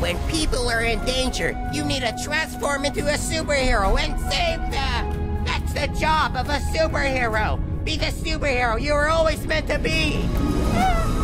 When people are in danger, you need to transform into a superhero and save them! That's the job of a superhero! Be the superhero you were always meant to be!